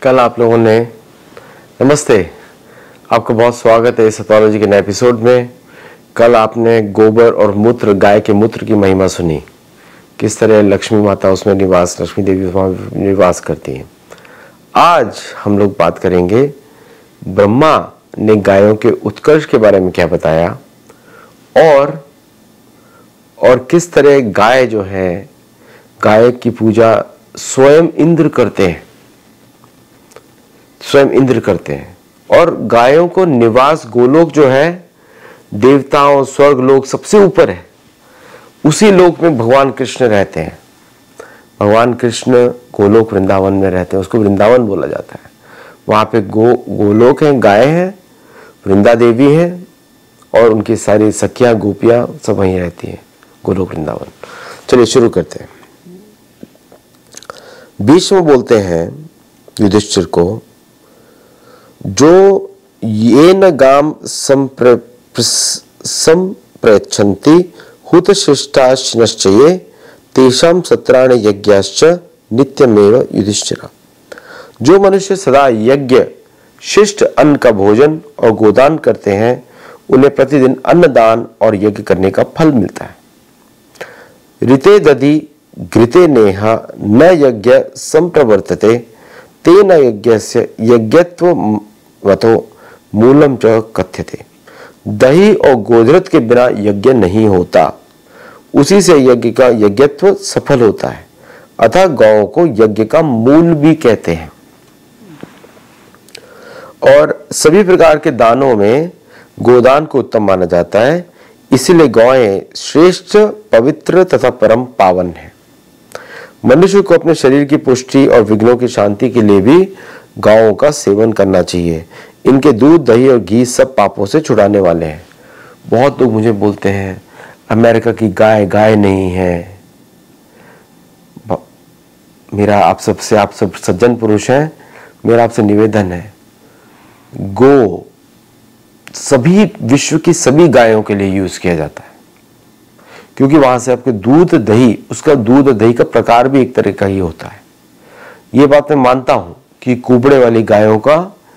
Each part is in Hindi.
कल आप लोगों ने नमस्ते, आपका बहुत स्वागत है इस एथोलॉजी के नए एपिसोड में। कल आपने गोबर और मूत्र, गाय के मूत्र की महिमा सुनी, किस तरह लक्ष्मी माता उसमें निवास, लक्ष्मी देवी उसमें निवास करती हैं। आज हम लोग बात करेंगे ब्रह्मा ने गायों के उत्कर्ष के बारे में क्या बताया और किस तरह गाय जो है, गाय की पूजा स्वयं इंद्र करते हैं, और गायों को निवास गोलोक जो है, देवताओं स्वर्ग लोक सबसे ऊपर है, उसी लोक में भगवान कृष्ण रहते हैं। भगवान कृष्ण गोलोक वृंदावन में रहते हैं, उसको वृंदावन बोला जाता है। वहां पे गोलोक है, गाय है, वृंदा देवी है और उनकी सारी सखियां गोपियां सब वहीं रहती हैं, गोलोक वृंदावन। चलिए शुरू करते हैं। भीष्म बोलते हैं युधिष्ठिर को, जो ये न गाम संप्रयच्छन्ति हुतशिष्टाश्चये तेषां सत्राणि यज्ञाश्च नित्यमेव युधिष्ठिरा। जो मनुष्य सदा यज्ञ, शिष्ट अन्न का भोजन और गोदान करते हैं, उन्हें प्रतिदिन अन्नदान और यज्ञ करने का फल मिलता है। ऋते दधि घृते नेहा न यज्ञ संप्रवर्तते तेन यज्ञस्य यज्ञत्वमतो मूलम च कथ्यते। दही और गोधृत के बिना यज्ञ नहीं होता, उसी से यज्ञ का यज्ञत्व सफल होता है। अतः गौ को यज्ञ का मूल भी कहते हैं। और सभी प्रकार के दानों में गोदान को उत्तम माना जाता है, इसीलिए गौएं श्रेष्ठ, पवित्र तथा परम पावन है। मनुष्य को अपने शरीर की पुष्टि और विघ्नों की शांति के लिए भी गायों का सेवन करना चाहिए। इनके दूध, दही और घी सब पापों से छुड़ाने वाले हैं। बहुत लोग मुझे बोलते हैं अमेरिका की गाय गाय नहीं है। मेरा आप सब सज्जन पुरुष हैं, मेरा आपसे निवेदन है, गो सभी विश्व की सभी गायों के लिए यूज किया जाता है, क्योंकि वहां से आपके दूध दही, उसका दूध दही का प्रकार भी एक तरह का ही होता है। ये बात मैं मानता हूं कि कुबड़े वाली गायों का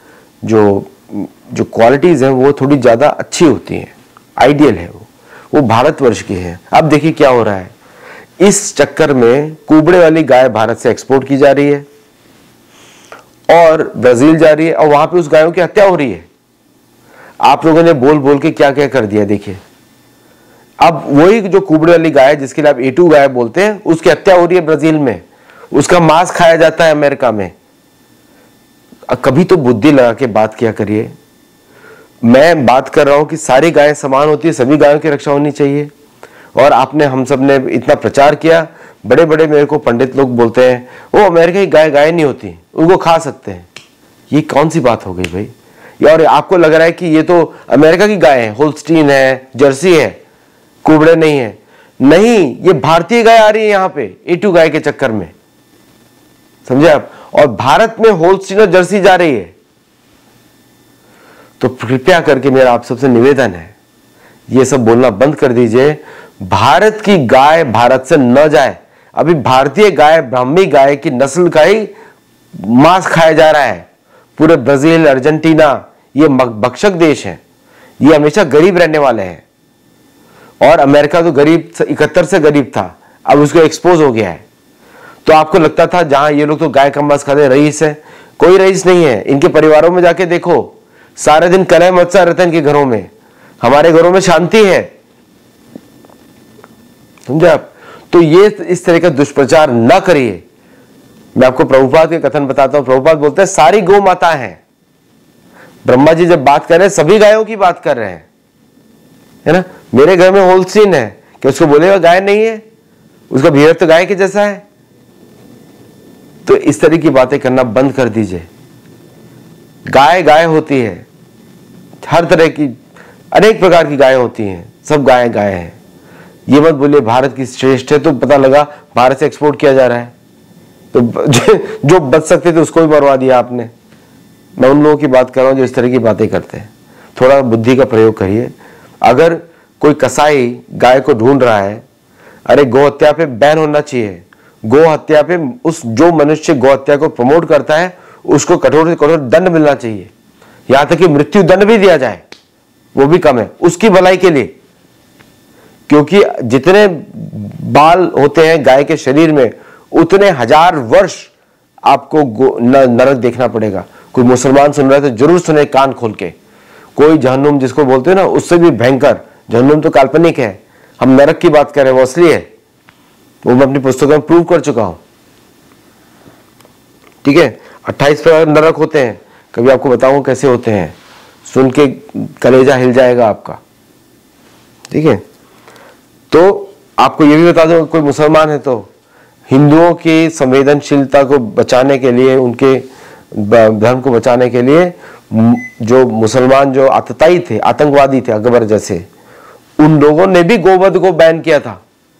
जो क्वालिटीज हैं वो थोड़ी ज्यादा अच्छी होती हैं, आइडियल है वो भारतवर्ष की है। अब देखिए क्या हो रहा है, इस चक्कर में कुबड़े वाली गाय भारत से एक्सपोर्ट की जा रही है और ब्राजील जा रही है, और वहां पे उस गायों की हत्या हो रही है। आप लोगों ने बोल बोल के क्या क्या कर दिया देखिए। अब वही जो कुबड़े वाली गाय है, जिसके लिए आप A2 गाय बोलते हैं, उसकी हत्या हो रही है ब्राजील में, उसका मांस खाया जाता है अमेरिका में। कभी तो बुद्धि लगा के बात किया करिए। मैं बात कर रहा हूं कि सारी गायें समान होती है, सभी गायों की रक्षा होनी चाहिए। और आपने, हम सब ने इतना प्रचार किया, बड़े बड़े मेरे को पंडित लोग बोलते हैं वो अमेरिका की गाय गाय नहीं होती, उनको खा सकते हैं। ये कौन सी बात हो गई भाई? और आपको लग रहा है कि ये तो अमेरिका की गाय है, होल्स्टीन है, जर्सी है, कुबड़े नहीं है। नहीं, ये भारतीय गाय आ रही है यहाँ पे A2 गाय के चक्कर में, समझे आप? और भारत में होल्स्टीन और जर्सी जा रही है। तो कृपया करके मेरा आप सबसे निवेदन है, ये सब बोलना बंद कर दीजिए। भारत की गाय भारत से न जाए। अभी भारतीय गाय, ब्राह्मी गाय की नस्ल का ही मांस खाया जा रहा है। पूरे ब्राजील, अर्जेंटीना, ये भक्षक देश है, ये हमेशा गरीब रहने वाले हैं। और अमेरिका तो गरीब 71 से गरीब था, अब उसको एक्सपोज हो गया है। तो आपको लगता था जहां ये लोग तो गाय का मांस खाते रईस है, कोई रईस नहीं है। इनके परिवारों में जाके देखो, सारे दिन कलह मचा रहता है इनके घरों में। हमारे घरों में शांति है, समझे आप? तो ये इस तरह का दुष्प्रचार न करिए। मैं आपको प्रभुपाद के कथन बताता हूं। प्रभुपाद बोलते हैं सारी गौ माता है। ब्रह्मा जी जब बात कर रहे हैं, सभी गायों की बात कर रहे हैं, है ना? मेरे घर में होल्स्टीन है, क्या उसको बोलेगा गाय नहीं है? उसका बिहेवियर तो गाय के जैसा है। तो इस तरह की बातें करना बंद कर दीजिए। गाय गाय होती है, हर तरह की, अनेक प्रकार की गाय होती हैं, सब गाय गाय हैं। ये मत बोलिए भारत की श्रेष्ठ है, तो पता लगा भारत से एक्सपोर्ट किया जा रहा है। तो जो बच सकते थे उसको भी मरवा दिया आपने। मैं उन लोगों की बात कर रहा हूं जो इस तरह की बातें करते हैं। थोड़ा बुद्धि का प्रयोग करिए। अगर कोई कसाई गाय को ढूंढ रहा है, अरे गौ हत्या पे बैन होना चाहिए। गौ हत्या पे जो मनुष्य गौ हत्या को प्रमोट करता है उसको कठोर से कठोर दंड मिलना चाहिए, यहां तक कि मृत्यु दंड भी दिया जाए, वो भी कम है उसकी भलाई के लिए। क्योंकि जितने बाल होते हैं गाय के शरीर में, उतने 1000 वर्ष आपको नरक देखना पड़ेगा। कोई मुसलमान सुन रहा है तो जरूर सुने कान खोल के। कोई जहन्नुम जिसको बोलते हैं ना, उससे भी भयंकर। जहन्नुम तो काल्पनिक है, हम नरक की बात कर रहे हैं, वो असली है। वो मैं अपनी पुस्तकों में प्रूव कर चुका हूं। ठीक है, 28 प्रकार नरक होते हैं, कभी आपको बताऊंगा कैसे होते हैं, सुन के कलेजा हिल जाएगा आपका। ठीक है, तो आपको ये भी बता दो, कोई मुसलमान है तो हिंदुओं की संवेदनशीलता को बचाने के लिए, उनके धर्म को बचाने के लिए, जो मुसलमान जो आतताई थे, आतंकवादी थे, अकबर जैसे, उन लोगों ने भी गोवध को बैन किया था।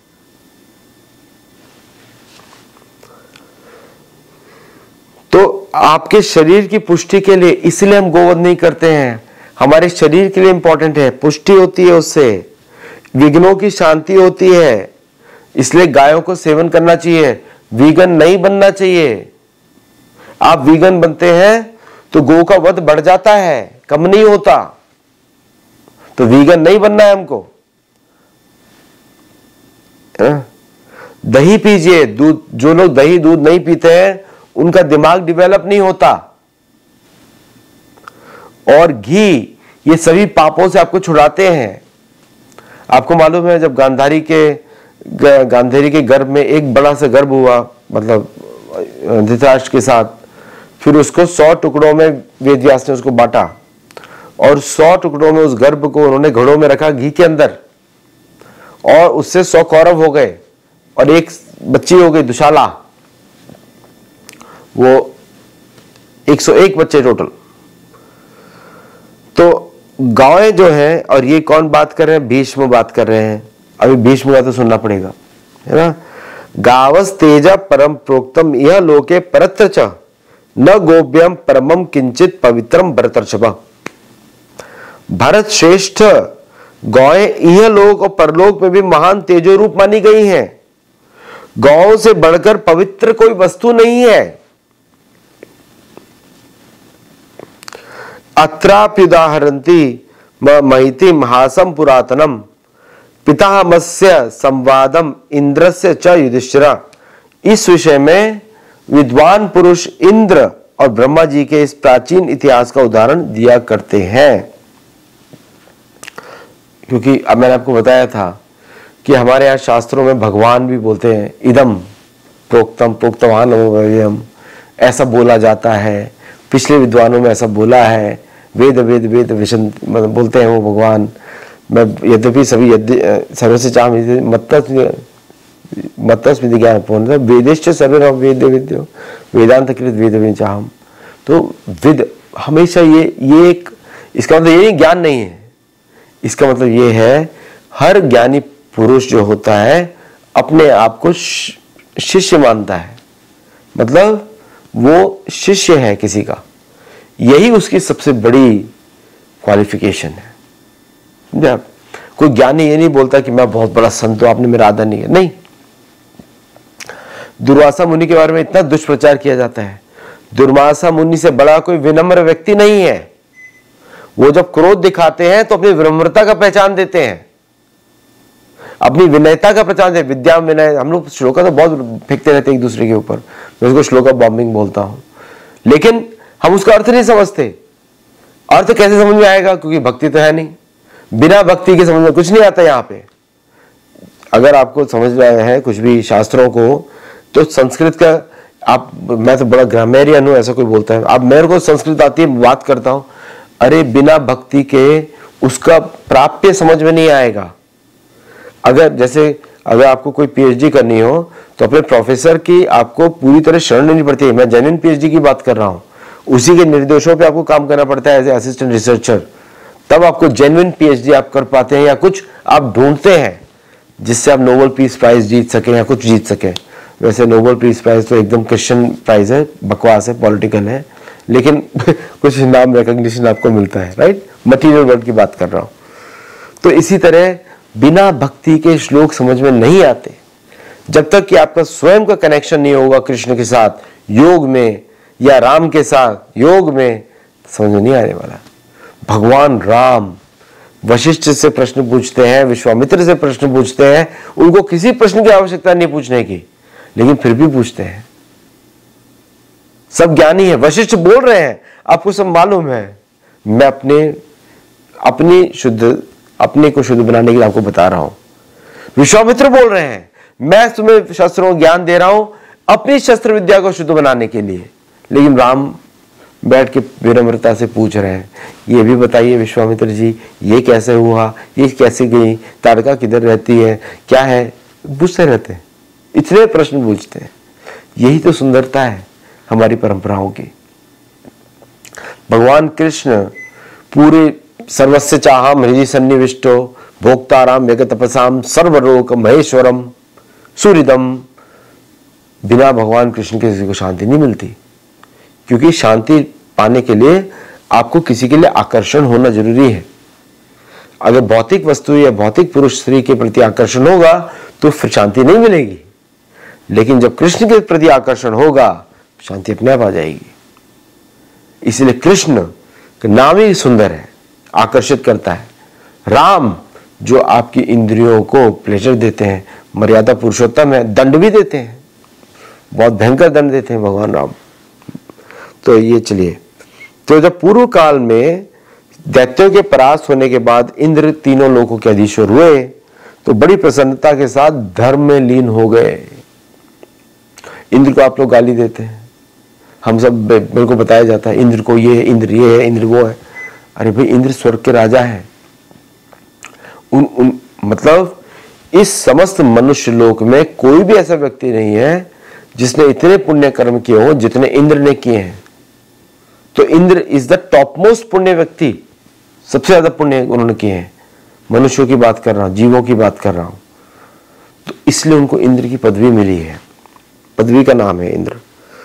तो आपके शरीर की पुष्टि के लिए इसलिए हम गोवध नहीं करते हैं, हमारे शरीर के लिए इंपॉर्टेंट है, पुष्टि होती है, उससे विघ्नों की शांति होती है, इसलिए गायों को सेवन करना चाहिए। वीगन नहीं बनना चाहिए। आप वीगन बनते हैं तो गौ का वध बढ़ जाता है, कम नहीं होता। तो वीगन नहीं बनना है हमको। दही पीजिए, दूध, जो लोग दही दूध नहीं पीते हैं उनका दिमाग डेवलप नहीं होता। और घी, ये सभी पापों से आपको छुड़ाते हैं। आपको मालूम है, जब गांधारी के गर्भ में एक बड़ा सा गर्भ हुआ, मतलब धृतराष्ट्र के साथ, फिर उसको 100 टुकड़ों में वेदव्यास ने उसको बांटा, और 100 टुकड़ों में उस गर्भ को उन्होंने घड़ों में रखा घी के अंदर, और उससे 100 कौरव हो गए और एक बच्ची हो गई दुशाला। वो 101 बच्चे टोटल। तो गायें जो है, और ये कौन बात कर रहे हैं? भीष्म बात कर रहे हैं। अभी भीष्म का तो सुनना पड़ेगा, है ना। गावस तेजा परम प्रोक्तम यह लोके परत्र च न गोप्यम परमम किंचित पवित्रम भरतर्षभ। भरत श्रेष्ठ, गौएं यह लोक और परलोक में भी महान तेजो रूप मानी गई हैं। गौओं से बढ़कर पवित्र कोई वस्तु नहीं है। अत्राप्युदाहरन्ति महिति महासम पुरातनम पितामहस्य संवादम इंद्रस्य च युधिष्ठिरा। इस विषय में विद्वान पुरुष इंद्र और ब्रह्मा जी के इस प्राचीन इतिहास का उदाहरण दिया करते हैं। क्योंकि अब मैंने आपको बताया था कि हमारे यहाँ शास्त्रों में भगवान भी बोलते हैं, इदम प्रोक्तम प्रोक्तवान नमो, ऐसा बोला जाता है। पिछले विद्वानों में ऐसा बोला है, वेद वेद वेद विशन बोलते हैं वो भगवान। मैं यद्यपि सभी सर्वस्य चाह मत्तस्मिति ज्ञान पूर्ण वेदेश्च सर्वे वेद विद्यो वेदांत कृत वेद चाहम। तो विद हमेशा ये एक, इसका मतलब ये ज्ञान नहीं है, इसका मतलब ये है हर ज्ञानी पुरुष जो होता है अपने आप को शिष्य मानता है, मतलब वो शिष्य है किसी का, यही उसकी सबसे बड़ी क्वालिफिकेशन है। कोई ज्ञानी ये नहीं बोलता कि मैं बहुत बड़ा संत हूं, आपने मेरा आदर नहीं है, नहीं। दुर्वासा मुनि के बारे में इतना दुष्प्रचार किया जाता है। दुर्वासा मुनि से बड़ा कोई विनम्र व्यक्ति नहीं है। वो जब क्रोध दिखाते हैं तो अपनी विनम्रता का पहचान देते हैं, अपनी विनयता का पहचान देते। विद्या विनय, हम लोग श्लोका तो बहुत फेंकते रहते एक दूसरे के ऊपर, मैं उसको श्लोका बॉम्बिंग बोलता हूं, लेकिन हम उसका अर्थ नहीं समझते। अर्थ कैसे समझ में आएगा? क्योंकि भक्ति तो है नहीं। बिना भक्ति के समझ में कुछ नहीं आता। यहाँ पे अगर आपको समझ में आया है कुछ भी शास्त्रों को, तो संस्कृत का आप, मैं तो बड़ा ग्रामेरियन हूं, ऐसा कोई बोलता है, आप मेरे को संस्कृत आती है, बात करता हूं, अरे बिना भक्ति के उसका प्राप्य समझ में नहीं आएगा। अगर आपको कोई पीएचडी करनी हो तो अपने प्रोफेसर की आपको पूरी तरह शरण लेनी पड़ती है। मैं जेन्युइन पीएचडी की बात कर रहा हूं, उसी के निर्देशों पे आपको काम करना पड़ता है एज ए असिस्टेंट रिसर्चर, तब आपको जेन्युइन पीएचडी आप कर पाते हैं, या कुछ आप ढूंढते हैं जिससे आप नोबेल पीस प्राइज जीत सकें या कुछ जीत सकें। वैसे नोबेल पीस प्राइज तो एकदम क्रिश्चियन प्राइज है, बकवास है, पॉलिटिकल है, लेकिन कुछ नाम रिकॉग्निशन आपको मिलता है, राइट। मटीरियल वर्ल्ड की बात कर रहा हूं। तो इसी तरह बिना भक्ति के श्लोक समझ में नहीं आते। जब तक कि आपका स्वयं का कनेक्शन नहीं होगा कृष्ण के साथ योग में, या राम के साथ योग में, समझ में नहीं आने वाला। भगवान राम वशिष्ठ से प्रश्न पूछते हैं, विश्वामित्र से प्रश्न पूछते हैं, उनको किसी प्रश्न की आवश्यकता नहीं पूछने की, लेकिन फिर भी पूछते हैं। सब ज्ञानी है, वशिष्ठ बोल रहे हैं, आपको सब मालूम है, मैं अपने को शुद्ध बनाने के लिए आपको बता रहा हूं। विश्वामित्र बोल रहे हैं, मैं तुम्हें शस्त्रों ज्ञान दे रहा हूं अपनी शस्त्र विद्या को शुद्ध बनाने के लिए, लेकिन राम बैठ के विनम्रता से पूछ रहे हैं, ये भी बताइए विश्वामित्र जी, ये कैसे हुआ, ये कैसे गई, तारका किधर रहती है, क्या है, पूछते रहते हैं, इतने प्रश्न पूछते हैं। यही तो सुंदरता है हमारी परंपराओं की। भगवान कृष्ण पूरे सर्वस्य चाहम हृदि सन्निविष्टो भोक्ताराम वेग तपसाम सर्वलोक महेश्वरम सूर्यदम। बिना भगवान कृष्ण के किसी को शांति नहीं मिलती, क्योंकि शांति पाने के लिए आपको किसी के लिए आकर्षण होना जरूरी है। अगर भौतिक वस्तु या भौतिक पुरुष स्त्री के प्रति आकर्षण होगा तो फिर शांति नहीं मिलेगी, लेकिन जब कृष्ण के प्रति आकर्षण होगा शांति अपने आप आ जाएगी। इसलिए कृष्ण का नाम ही सुंदर है, आकर्षित करता है। राम जो आपकी इंद्रियों को प्लेजर देते हैं, मर्यादा पुरुषोत्तम है, दंड भी देते हैं, बहुत भयंकर दंड देते हैं भगवान राम। तो ये चलिए, तो जब पूर्व काल में दैत्यों के परास्त होने के बाद इंद्र तीनों लोगों के अधीश्वर हुए तो बड़ी प्रसन्नता के साथ धर्म में लीन हो गए। इंद्र को आप लोग गाली देते हैं, हम सब मेरे को बताया जाता है इंद्र को ये है, इंद्र वो है। अरे भाई, इंद्र स्वर्ग के राजा है। मतलब इस समस्त मनुष्य लोक में कोई भी ऐसा व्यक्ति नहीं है जिसने इतने पुण्य कर्म किए हो जितने इंद्र ने किए हैं। तो Indra is the top most पुण्य व्यक्ति, सबसे ज्यादा पुण्य उन्होंने किए हैं। मनुष्यों की बात कर रहा हूं, जीवों की बात कर रहा हूं, तो इसलिए उनको इंद्र की पदवी मिली है। पदवी का नाम है इंद्र।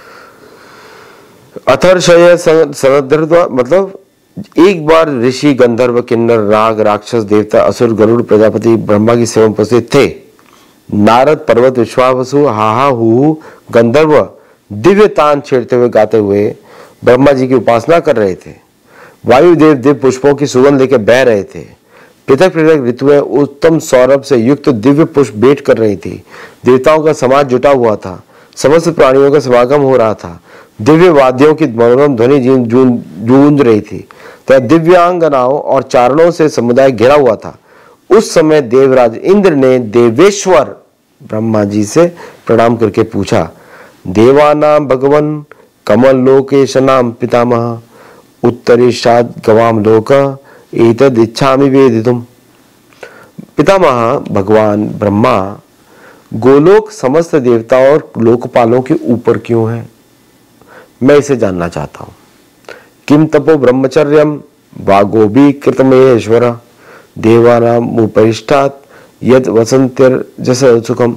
अथर्षय सनद्रद्वा, मतलब एक बार ऋषि गंधर्व किन्नर राग राक्षस देवता असुर गरुड़ प्रजापति ब्रह्मा की सेवा में उपस्थित थे। नारद पर्वत विश्वावसु हाहा हु गंधर्व दिव्य तान छेड़ते हुए गाते हुए ब्रह्मा जी की उपासना कर रहे थे। वायुदेव दिव्य पुष्पों की सुगंध लेकर बह रहे थे। पृथक पृथक ऋतुएं उत्तम सौरभ से युक्त दिव्य पुष्प भेंट कर रही थी। देवताओं का समाज जुटा हुआ था, समस्त प्राणियों का समागम हो रहा था। दिव्य वाद्यों की मनोरम ध्वनि गूंज रही थी तथा दिव्यांगनाओं और चारणों से समुदाय घिरा हुआ था। उस समय देवराज इंद्र ने देवेश्वर ब्रह्मा जी से प्रणाम करके पूछा, देवानाम भगवन कमल लोकेश नाम पितामह उत्तरेशाद गवाम लोक एतद इच्छामि वेदितुम। पितामह भगवान ब्रह्मा गोलोक समस्त देवताओं और लोकपालों के ऊपर क्यों है, मैं इसे जानना चाहता हूं। किम तपो ब्रह्मचर्यम वागोभी कृतमहेश्वर देवानाम उपरिष्ठात यद वसंतिर जस सुखम।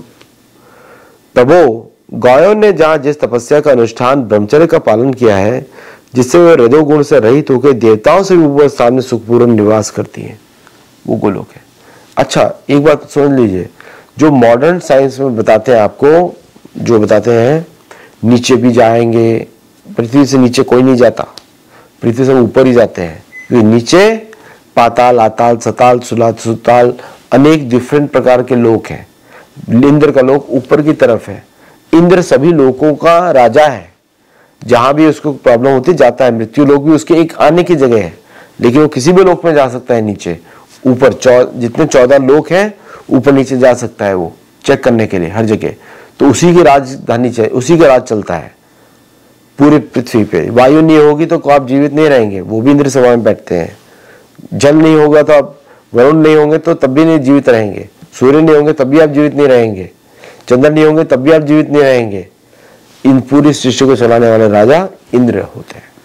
प्रभो, गायों ने जहां जिस तपस्या का अनुष्ठान ब्रह्मचर्य का पालन किया है, जिससे वे रजोगुण से रहित होकर देवताओं से भी ऊपर स्थान में सुखपूर्ण निवास करती हैं, वो गोलोक है। अच्छा, एक बात समझ लीजिए, जो मॉडर्न साइंस में बताते हैं आपको, जो बताते हैं नीचे भी जाएंगे, पृथ्वी से नीचे कोई नहीं जाता, पृथ्वी से ऊपर ही जाते हैं, क्योंकि नीचे पाताल, आताल, सताल, सुताल अनेक डिफरेंट प्रकार के लोक हैं। इंद्र का लोक ऊपर की तरफ है। इंद्र सभी लोकों का राजा है, जहां भी उसको प्रॉब्लम होती जाता है। मृत्यु लोक भी उसके एक आने की जगह है, लेकिन वो किसी भी लोक में जा सकता है। नीचे ऊपर जितने 14 लोक हैं, ऊपर नीचे जा सकता है वो चेक करने के लिए हर जगह। तो उसी की राजधानी, उसी का राज चलता है पूरे पृथ्वी पे। वायु नहीं होगी तो आप जीवित नहीं रहेंगे, वो भी इंद्र सभा में बैठते हैं। जल नहीं होगा तो आप, वरुण नहीं होंगे तो तब भी नहीं जीवित रहेंगे। सूर्य नहीं होंगे तब भी आप जीवित नहीं रहेंगे। चंद्र नहीं होंगे तब भी आप जीवित नहीं रहेंगे। इन पूरी सृष्टि को चलाने वाले राजा इंद्र होते हैं।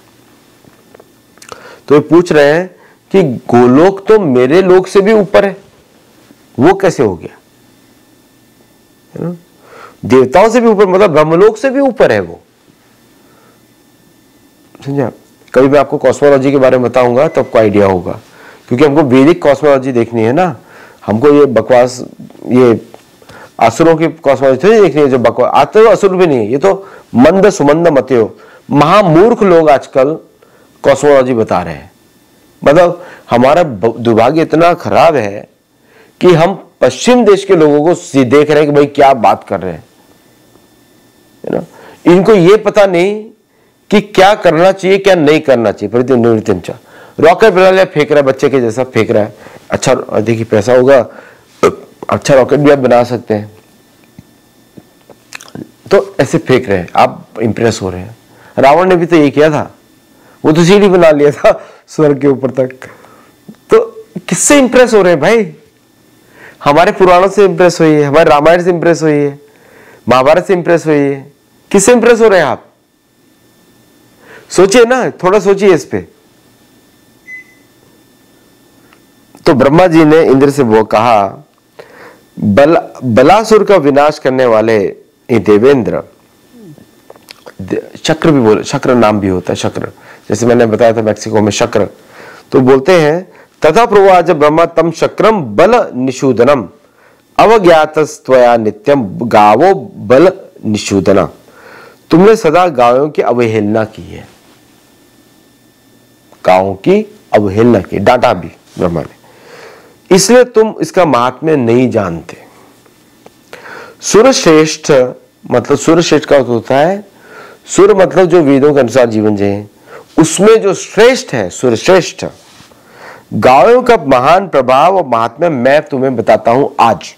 तो ये पूछ रहे हैं कि गोलोक तो मेरे लोक से भी ऊपर है, वो कैसे हो गया? है ना, देवताओं से भी ऊपर, मतलब ब्रह्मलोक से भी ऊपर है वो। समझा? कभी मैं आपको कॉस्मोलॉजी के बारे में बताऊंगा तो आपको आइडिया होगा, क्योंकि हमको वैदिक कॉस्मोलॉजी देखनी है ना। हमको ये बकवास, ये असुरों की कॉस्मोलॉजी थोड़ी देखनी है जो बकवास। आते तो असुर भी नहीं है, ये तो मंद सुमंद मत्यो, महामूर्ख लोग आजकल कॉस्मोलॉजी बता रहे हैं। मतलब हमारा दुर्भाग्य इतना खराब है कि हम पश्चिम देश के लोगों को देख रहे हैं कि भाई क्या बात कर रहे हैं, है ना। इनको ये पता नहीं कि क्या करना चाहिए क्या नहीं करना चाहिए। प्रतिनिधित्व रॉकेट बना लिया, फेंक रहा है, बच्चे के जैसा फेंक रहा है। अच्छा देखिए पैसा होगा, अच्छा रॉकेट भी आप बना सकते हैं, तो ऐसे फेंक रहे हैं, आप इंप्रेस हो रहे हैं। रावण ने भी तो ये किया था, वो तो सीढ़ी बना लिया था स्वर्ग के ऊपर तक। तो किससे इंप्रेस हो रहे हैं भाई? हमारे पुराणों से इंप्रेस हुई है, हमारे रामायण से इंप्रेस हुई है, महाभारत से इंप्रेस हुई है। किससे इंप्रेस हो रहे हैं आप? सोचिए ना, थोड़ा सोचिए इस पे। तो ब्रह्मा जी ने इंद्र से वो कहा, बलासुर का विनाश करने वाले देवेंद्र, शक्र भी बोले, शक्र नाम भी होता है, शक्र, जैसे मैंने बताया था मैक्सिको में शक्र। तो बोलते हैं तथा प्रोवाच ब्रह्मा तम शक्रम बल निषूदनम अवज्ञातस्त्वया नित्यम गावो बल निषूदना। तुमने सदा गायों की अवहेलना की है, गायों की अवहेलना की, डांटा भी ब्रह्मा ने, इसलिए तुम इसका महात्म्य नहीं जानते। सुरश्रेष्ठ मतलब सुरश्रेष्ठ का होता है, सुर मतलब जो वेदों के अनुसार जीवन जिए, उसमें जो श्रेष्ठ है, सुरश्रेष्ठ गायों का महान प्रभाव और महात्म्य मैं तुम्हें बताता हूं आज।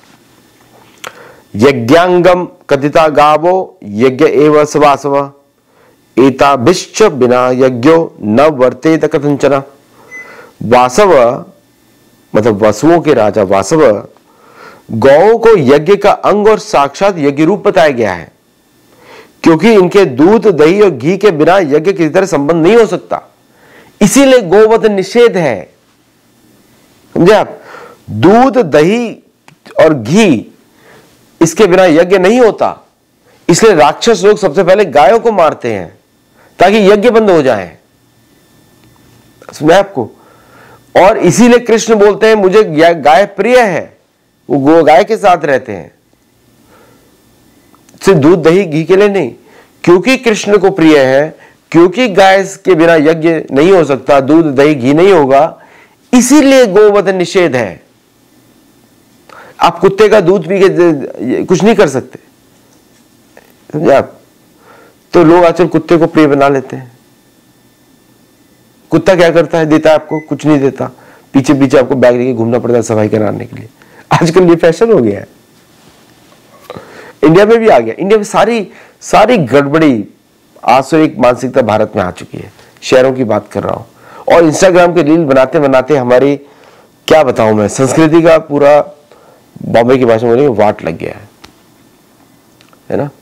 यज्ञांगम कथिता गावो यज्ञ एव सवासव एताभिश्च बिना यज्ञो न वर्तेत कथंचन। वासव मतलब वसुओं के राजा वासव, गौओं को यज्ञ का अंग और साक्षात यज्ञ रूप बताया गया है, क्योंकि इनके दूध दही और घी के बिना यज्ञ किसी तरह संबंध नहीं हो सकता, इसीलिए गोवध निषेध है। समझे आप? दूध दही और घी इसके बिना यज्ञ नहीं होता, इसलिए राक्षस लोग सबसे पहले गायों को मारते हैं ताकि यज्ञ बंद हो जाए। समझे आपको? और इसीलिए कृष्ण बोलते हैं मुझे गाय प्रिय है, वो गाय के साथ रहते हैं, सिर्फ दूध दही घी के लिए नहीं, क्योंकि कृष्ण को प्रिय है, क्योंकि गाय के बिना यज्ञ नहीं हो सकता, दूध दही घी नहीं होगा, इसीलिए गोवध निषेध है। आप कुत्ते का दूध पी के कुछ नहीं कर सकते, समझे आप? तो लोग आजकल कुत्ते को प्रिय बना लेते हैं। कुत्ता क्या करता है? देता है आपको? कुछ नहीं देता, पीछे पीछे आपको बैग लेके घूमना पड़ता है सफाई कराने के लिए। आजकल ये फैशन हो गया है, इंडिया में भी आ गया। इंडिया में सारी गड़बड़ी आसुरिक मानसिकता भारत में आ चुकी है। शहरों की बात कर रहा हूं, और इंस्टाग्राम के रील बनाते बनाते हमारी क्या बताऊं मैं, संस्कृति का पूरा बॉम्बे की भाषा में बोलेंगे वाट लग गया है ना।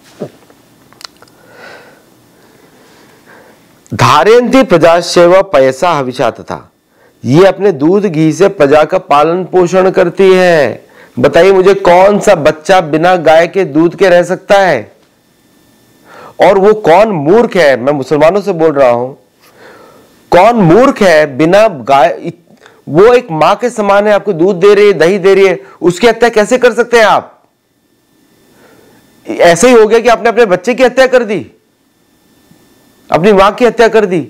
धारयन्ति प्रजास्यैव पयसा हविषा तथा, ये अपने दूध घी से प्रजा का पालन पोषण करती है। बताइए मुझे कौन सा बच्चा बिना गाय के दूध के रह सकता है? और वो कौन मूर्ख है, मैं मुसलमानों से बोल रहा हूं, कौन मूर्ख है बिना गाय, वो एक मां के समान है, आपको दूध दे रही है, दही दे रही है, उसकी हत्या कैसे कर सकते हैं आप? ऐसे ही हो गया कि आपने अपने बच्चे की हत्या कर दी, अपनी मां की हत्या कर दी।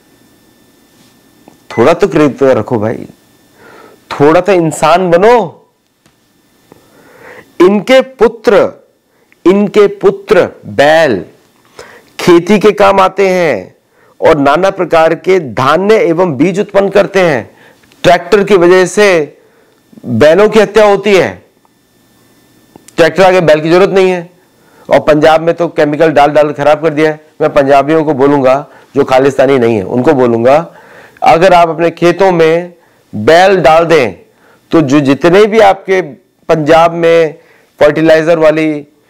थोड़ा तो कृतज्ञता रखो भाई, थोड़ा तो इंसान बनो। इनके पुत्र बैल खेती के काम आते हैं और नाना प्रकार के धान्य एवं बीज उत्पन्न करते हैं। ट्रैक्टर की वजह से बैलों की हत्या होती है, ट्रैक्टर आगे बैल की जरूरत नहीं है। और पंजाब में तो केमिकल डाल डाल खराब कर दिया है। मैं पंजाबियों को बोलूंगा जो खालिस्तानी नहीं है, उनको बोलूंगा अगर आप अपने खेतों में बैल डाल दें तो जो जितने भी आपके पंजाब में फर्टिलाइजर वाली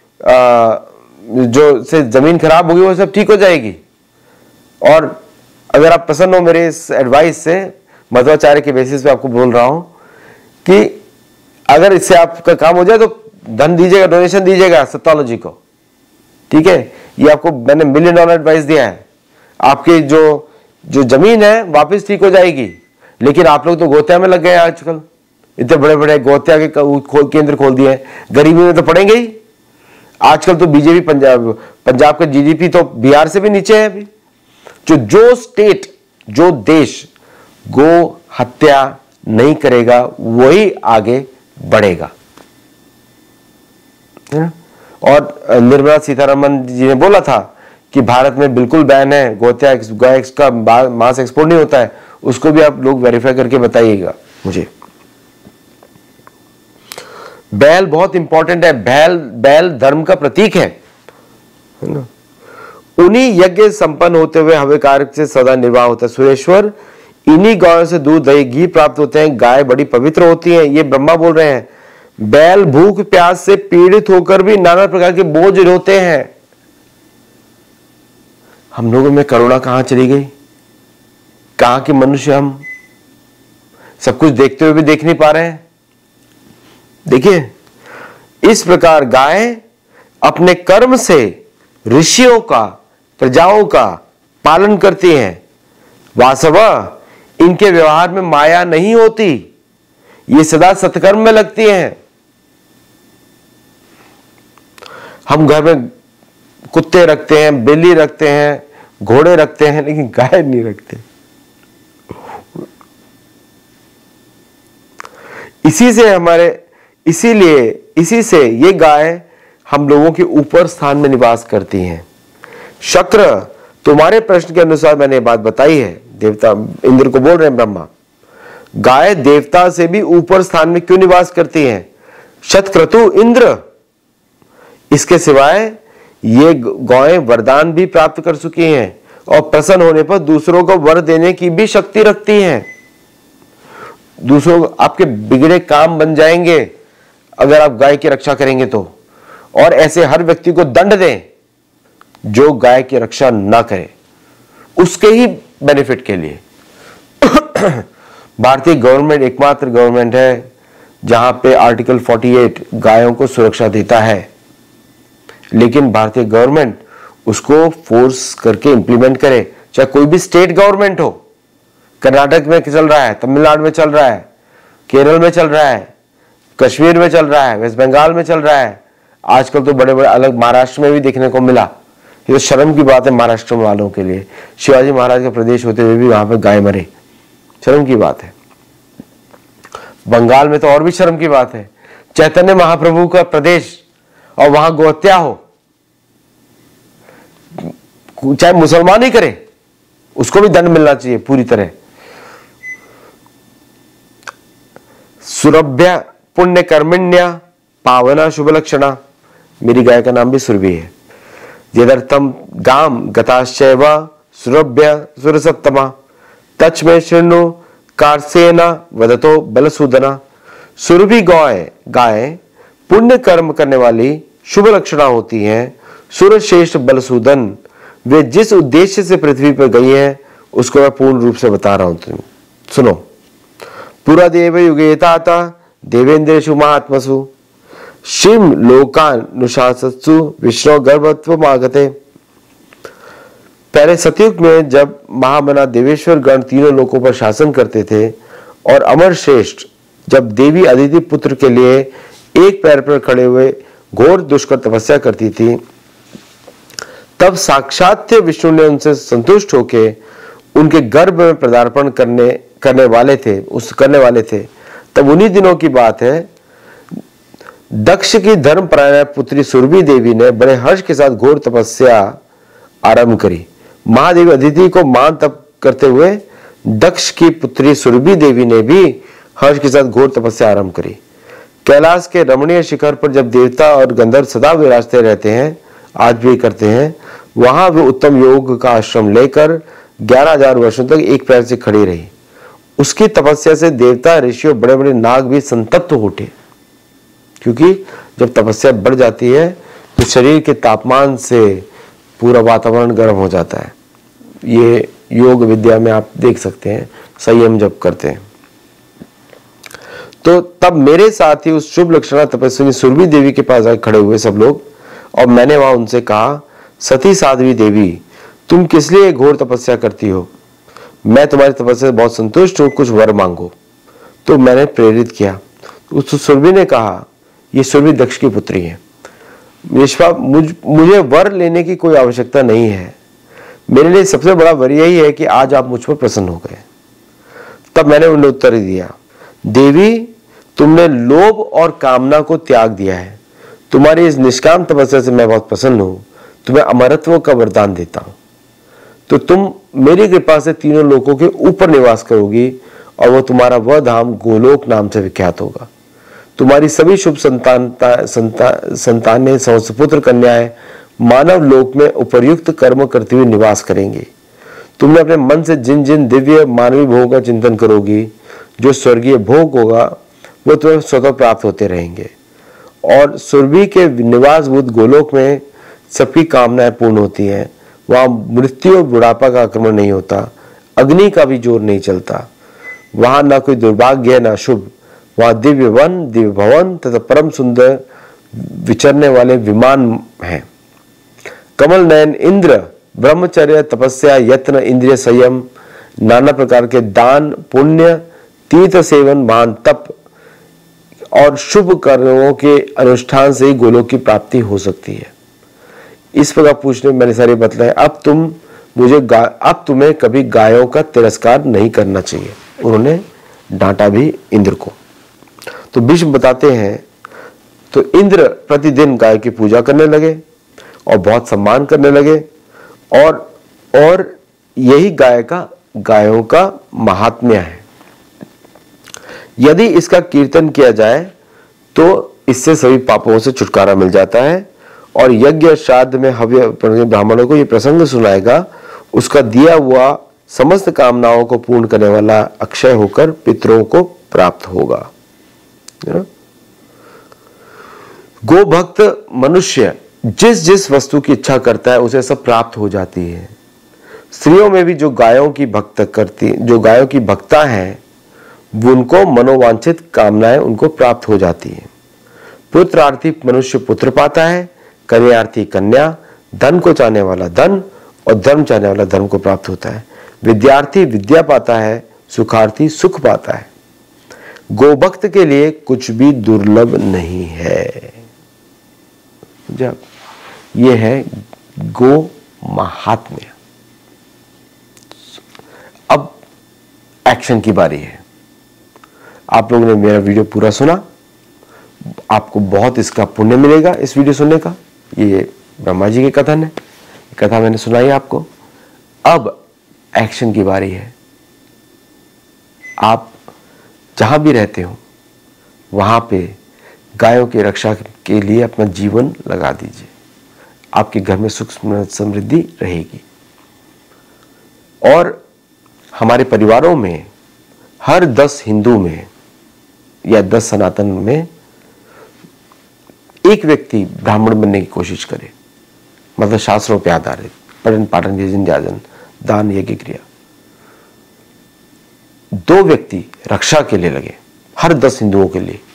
जो से जमीन खराब होगी वो सब ठीक हो जाएगी। और अगर आप पसंद हो मेरे इस एडवाइस से, मध्वाचार्य के बेसिस पे आपको बोल रहा हूं कि अगर इससे आपका काम हो जाए तो धन दीजिएगा, डोनेशन दीजिएगा सत्तालॉजी को, ठीक है? ये आपको मैंने $1 मिलियन एडवाइस दिया है। आपकी जो जमीन है वापस ठीक हो जाएगी। लेकिन आप लोग तो गोत्या में लग गए आजकल, इतने बड़े बड़े गोत्या के केंद्र खोल दिए हैं, गरीबी में तो पड़ेंगे ही। आजकल तो बीजेपी पंजाब का जीडीपी तो बिहार से भी नीचे है अभी। जो स्टेट, जो देश गो हत्या नहीं करेगा वही आगे बढ़ेगा। और निर्मला सीतारमण जी ने बोला था कि भारत में बिल्कुल बैन है गोहत्या, गाय का मांस एक्सपोर्ट नहीं होता है। उसको भी आप लोग वेरीफाई करके बताइएगा मुझे। बैल बहुत इंपॉर्टेंट है। बैल धर्म का प्रतीक है ना। उन्हीं यज्ञ संपन्न होते हुए हव्य कार्य से सदा निर्वाह होता है। सुरेश्वर, इन्हीं गायों से दूध दही घी प्राप्त होते हैं। गाय बड़ी पवित्र होती है, ये ब्रह्मा बोल रहे हैं। बैल भूख प्यास से पीड़ित होकर भी नाना प्रकार के बोझ ढोते हैं। हम लोगों में करुणा कहां चली गई? कहां के मनुष्य हम? सब कुछ देखते हुए भी देख नहीं पा रहे हैं। देखिए, इस प्रकार गाय अपने कर्म से ऋषियों का, प्रजाओं का पालन करती हैं। वास्तव इनके व्यवहार में माया नहीं होती, ये सदा सत्कर्म में लगती हैं। हम घर में कुत्ते रखते हैं, बिल्ली रखते हैं, घोड़े रखते हैं, लेकिन गाय नहीं रखते। इसी से ये गाय हम लोगों के ऊपर स्थान में निवास करती हैं। शक्र, तुम्हारे प्रश्न के अनुसार मैंने बात बताई है। देवता इंद्र को बोल रहे हैं ब्रह्मा, गाय देवता से भी ऊपर स्थान में क्यों निवास करती हैं? शतक्रतु इंद्र, इसके सिवाय ये गायें वरदान भी प्राप्त कर चुकी हैं और प्रसन्न होने पर दूसरों को वर देने की भी शक्ति रखती हैं। दूसरों को आपके बिगड़े काम बन जाएंगे अगर आप गाय की रक्षा करेंगे तो। और ऐसे हर व्यक्ति को दंड दें जो गाय की रक्षा ना करे, उसके ही बेनिफिट के लिए। भारतीय गवर्नमेंट एकमात्र गवर्नमेंट है जहां पे आर्टिकल 48 गायों को सुरक्षा देता है, लेकिन भारतीय गवर्नमेंट उसको फोर्स करके इंप्लीमेंट करे। चाहे कोई भी स्टेट गवर्नमेंट हो, कर्नाटक में चल रहा है, तमिलनाडु में चल रहा है, केरल में चल रहा है, कश्मीर में चल रहा है, वेस्ट बंगाल में चल रहा है, आजकल तो बड़े बड़े अलग महाराष्ट्र में भी देखने को मिला। ये तो शर्म की बात है महाराष्ट्र वालों के लिए। शिवाजी महाराज का प्रदेश होते हुए भी वहां पर गाय मरे, शर्म की बात है। बंगाल में तो और भी शर्म की बात है, चैतन्य महाप्रभु का प्रदेश और वहां गोहत्या हो, चाहे मुसलमान ही करे उसको भी दंड मिलना चाहिए पूरी तरह। सुरभ्य पुण्य कर्मण्या पावना शुभ लक्षणा, मेरी गाय का नाम भी सुरभि है। यदर्थम गाम गताश्चैव सुरभ्य सुरसप्तमा तच में शृणु कार्सेना वदतो बलसूदना। सुरभि गाय पुण्य कर्म करने वाली शुभ लक्षणा होती हैं। सुरश्रेष्ठ बलसूदन, वे जिस उद्देश्य से पृथ्वी पर गई हैं उसको मैं पूर्ण रूप से बता रहा हूं। तुम सुनो। पुरा देव युगेताता देवेंद्रेषु महात्मसु शिव लोकानुशासत्सु विष्णु गर्भत्व आगते। पहले सतयुग में जब महामना देवेश्वर गण तीनों लोकों पर शासन करते थे और अमर श्रेष्ठ जब देवी अदिति पुत्र के लिए एक पैर पर खड़े हुए घोर दुष्कर तपस्या करती थी, तब साक्षात विष्णु ने उनसे संतुष्ट होकर उनके गर्भ में पदार्पण करने वाले थे। तब उन्हीं दिनों की बात है, दक्ष की धर्मपरायण पुत्री सुरभि देवी ने बड़े हर्ष के साथ घोर तपस्या आरंभ करी। महादेवी अदिति को मान तप करते हुए दक्ष की पुत्री सुरभि देवी ने भी हर्ष के साथ घोर तपस्या आरंभ करी। कैलाश के रमणीय शिखर पर जब देवता और गंधर्व सदा विराजते रहते हैं, आज भी करते हैं, वहां वे उत्तम योग का आश्रम लेकर 11,000 वर्षों तक एक पैर से खड़ी रही। उसकी तपस्या से देवता, ऋषियों, बड़े बड़े नाग भी संतप्त हो उठे, क्योंकि जब तपस्या बढ़ जाती है तो शरीर के तापमान से पूरा वातावरण गर्म हो जाता है। ये योग विद्या में आप देख सकते हैं, संयम जब करते हैं। तो तब मेरे साथ ही उस शुभ लक्षणा तपस्विनी सुरभि देवी के पास आए खड़े हुए सब लोग, और मैंने वहां उनसे कहा, सती साध्वी देवी, तुम किस लिए घोर तपस्या करती हो? मैं तुम्हारी तपस्या से बहुत संतुष्ट हूं, कुछ वर मांगो। तो मैंने प्रेरित किया। उस सुरभि ने कहा, ये सुरभि दक्ष की पुत्री है निष्पाप मुझे वर लेने की कोई आवश्यकता नहीं है। मेरे लिए सबसे बड़ा वर यही है कि आज आप मुझ पर प्रसन्न हो गए। तब मैंने उन्हें उत्तर दिया, देवी तुमने लोभ और कामना को त्याग दिया है। तुम्हारी इस निष्काम तपस्या से मैं बहुत प्रसन्न हूं। तुम्हें अमरत्व का वरदान देता हूं, तो तुम मेरी कृपा से तीनों लोकों के ऊपर निवास करोगी और वह तुम्हारा वह धाम गोलोक नाम से विख्यात होगा। तुम्हारी सभी शुभ संतानें सहस्रपुत्र कन्याएं मानव लोक में उपर्युक्त कर्म करते हुए निवास करेंगे। तुमने अपने मन से जिन जिन दिव्य मानवीय भोगों का चिंतन करोगी, जो स्वर्गीय भोग होगा वो तुम्हें स्वतः प्राप्त होते रहेंगे। और सुरभि के निवासभूत गोलोक में सबकी कामनाएं पूर्ण होती हैं। वहां मृत्यु और बुढ़ापा का आक्रमण नहीं होता, अग्नि का भी जोर नहीं चलता। वहां ना कोई दुर्भाग्य है ना शुभ। वहां दिव्य वन, दिव्य भवन तथा परम सुंदर विचरने वाले विमान हैं। कमल नयन इंद्र ब्रह्मचर्य, तपस्या, यत्न, इंद्रिय संयम, नाना प्रकार के दान, पुण्य, तीर्थ सेवन, महान तप और शुभ कर्मों के अनुष्ठान से ही गोलोक की प्राप्ति हो सकती है। इस प्रकार पूछने में मैंने सारी बतलाए। अब तुम्हें कभी गायों का तिरस्कार नहीं करना चाहिए। उन्होंने डांटा भी इंद्र को। तो भीष्म बताते हैं, तो इंद्र प्रतिदिन गाय की पूजा करने लगे और बहुत सम्मान करने लगे और यही गायों का महात्म्य है। यदि इसका कीर्तन किया जाए तो इससे सभी पापों से छुटकारा मिल जाता है। और यज्ञ श्राद्ध में हव्य ब्राह्मणों को यह प्रसंग सुनाएगा, उसका दिया हुआ समस्त कामनाओं को पूर्ण करने वाला अक्षय होकर पितरों को प्राप्त होगा। गो भक्त मनुष्य जिस जिस वस्तु की इच्छा करता है उसे सब प्राप्त हो जाती है। स्त्रियों में भी जो गायों की भक्ता है, उनको मनोवांछित कामनाएं उनको प्राप्त हो जाती है। पुत्रार्थी मनुष्य पुत्र पाता है, कन्यार्थी कन्या, धन को चाहने वाला धन और धर्म चाहने वाला धर्म को प्राप्त होता है। विद्यार्थी विद्या पाता है, सुखार्थी सुख पाता है। गोभक्त के लिए कुछ भी दुर्लभ नहीं है। जब ये है गो महात्म्य। अब एक्शन की बारी है। आप लोगों ने मेरा वीडियो पूरा सुना, आपको बहुत इसका पुण्य मिलेगा इस वीडियो सुनने का। ये ब्रह्मा जी की कथन है, कथा मैंने सुनाई आपको। अब एक्शन की बारी है। आप जहां भी रहते हो वहां पे गायों की रक्षा के लिए अपना जीवन लगा दीजिए। आपके घर में सुख समृद्धि रहेगी। और हमारे परिवारों में हर 10 हिंदू में या 10 सनातन में एक व्यक्ति ब्राह्मण बनने की कोशिश करे। मतलब शास्त्रों पे आधारित पठन पाठन यजन याजन दान यज्ञ क्रिया। 2 व्यक्ति रक्षा के लिए लगे हर 10 हिंदुओं के लिए।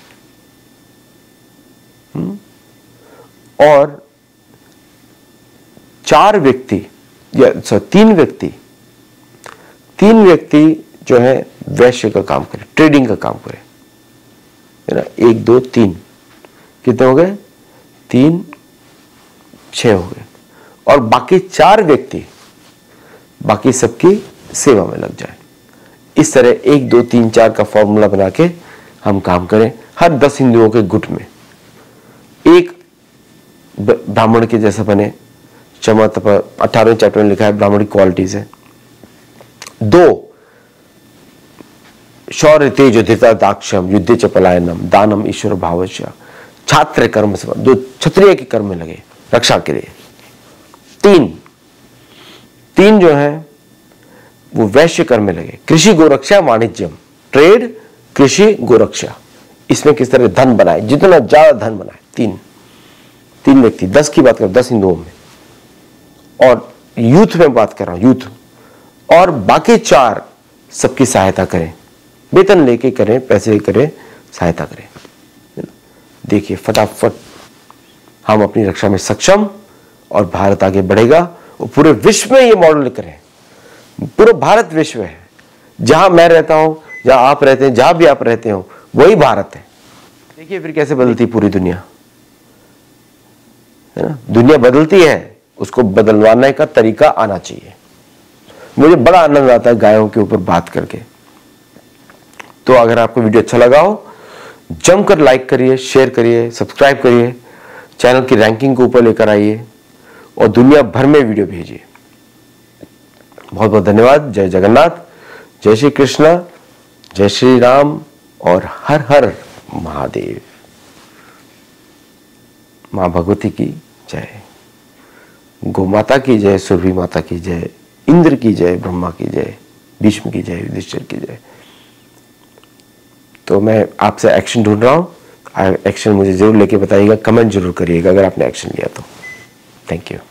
और 4 व्यक्ति या 3 व्यक्ति जो है वैश्य का काम करे, ट्रेडिंग का काम करे, है ना। 1 2 3 कितने हो गए? 3 6 हो गए। और बाकी 4 व्यक्ति बाकी सबकी सेवा में लग जाए। इस तरह 1 2 3 4 का फॉर्मूला बना के हम काम करें हर 10 हिंदुओं के गुट में। एक ब्राह्मण के जैसा बने। क्षमा तप 18वें चैप्टर में लिखा है ब्राह्मण की क्वालिटीज है। 2 शौर्य तेज उदिता दाक्षम युद्धे च पलायनम दानम ईश्वर भावश्य छात्र कर्म से 2 क्षत्रिय के कर्म में लगे रक्षा के लिए। 3 जो है वो वैश्य कर्म में लगे, कृषि गोरक्षा वाणिज्यम, ट्रेड कृषि गोरक्षा। इसमें किस तरह धन बनाए, जितना ज्यादा धन बनाए। 3 व्यक्ति, 10 की बात कर 10 हिंदुओं में। और यूथ में बात कर रहा हूं, यूथ। और बाकी 4 सबकी सहायता करें, वेतन लेके करें, पैसे करें, सहायता करें। देखिए फटाफट हम अपनी रक्षा में सक्षम और भारत आगे बढ़ेगा। और पूरे विश्व में ये मॉडल करें। पूरा भारत विश्व है। जहां मैं रहता हूं, जहां आप रहते हैं, जहां भी आप रहते हो वही भारत है। देखिए फिर कैसे बदलती पूरी दुनिया। है ना। दुनिया बदलती है, उसको बदलवाने का तरीका आना चाहिए। मुझे बड़ा आनंद आता है गायों के ऊपर बात करके। तो अगर आपको वीडियो अच्छा लगा हो, जमकर लाइक करिए, शेयर करिए, सब्सक्राइब करिए, चैनल की रैंकिंग को ऊपर लेकर आइए और दुनिया भर में वीडियो भेजिए। बहुत बहुत धन्यवाद। जय जगन्नाथ, जय श्री कृष्ण, जय श्री राम और हर हर महादेव। मां भगवती की जय, गौ माता की जय, सुरभि माता की जय, इंद्र की जय, ब्रह्मा की जय, भीष्म की जय, युधिष्ठिर की जय। तो मैं आपसे एक्शन ढूंढ रहा हूं। एक्शन मुझे जरूर लेके बताइएगा, कमेंट जरूर करिएगा अगर आपने एक्शन लिया तो। Thank you.